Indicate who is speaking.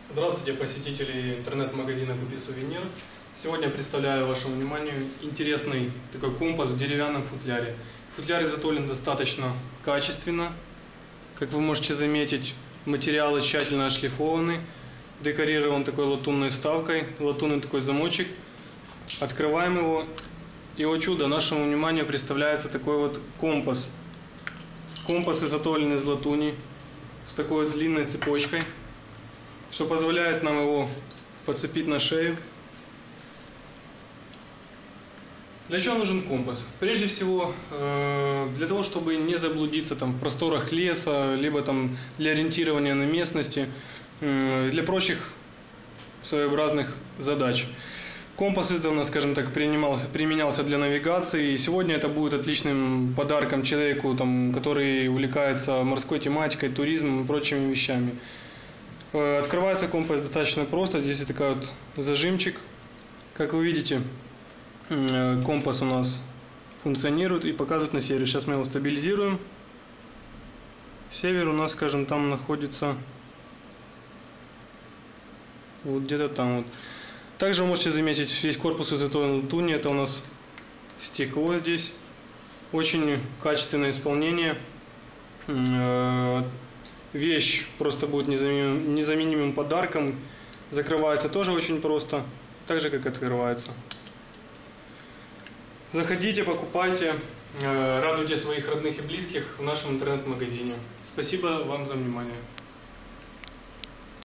Speaker 1: Здравствуйте, посетители интернет-магазина «Купи сувенир». Сегодня я представляю вашему вниманию интересный такой компас в деревянном футляре. Футляр изготовлен достаточно качественно. Как вы можете заметить, материалы тщательно отшлифованы. Декорирован такой латунной вставкой, латунный такой замочек. Открываем его, и, о чудо, нашему вниманию представляется такой вот компас. Компас изготовлен из латуни с такой вот длинной цепочкой, что позволяет нам его подцепить на шею. Для чего нужен компас? Прежде всего, для того, чтобы не заблудиться там в просторах леса, либо там для ориентирования на местности, для прочих своеобразных задач. Компас издавна, скажем так, применялся для навигации, и сегодня это будет отличным подарком человеку, там, который увлекается морской тематикой, туризмом и прочими вещами. Открывается компас достаточно просто. Здесь такой вот зажимчик. Как вы видите, компас у нас функционирует и показывает на север. Сейчас мы его стабилизируем. Север у нас, скажем, там находится вот где-то там вот. Также вы можете заметить, весь корпус изготовлен в латуни. Это у нас стекло здесь. Очень качественное исполнение. Вещь просто будет незаменимым подарком. Закрывается тоже очень просто, так же как открывается. Заходите, покупайте, радуйте своих родных и близких в нашем интернет-магазине. Спасибо вам за внимание.